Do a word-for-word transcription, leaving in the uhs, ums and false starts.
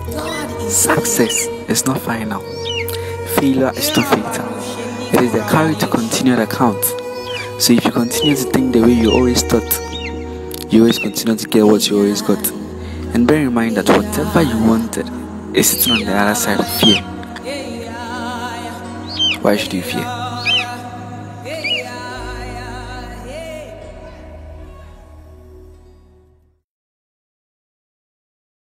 Success is not final. Failure is not fatal. It is the courage to continue that counts. So if you continue to think the way you always thought, you always continue to get what you always got. And bear in mind that whatever you wanted is sitting on the other side of fear. Why should you fear?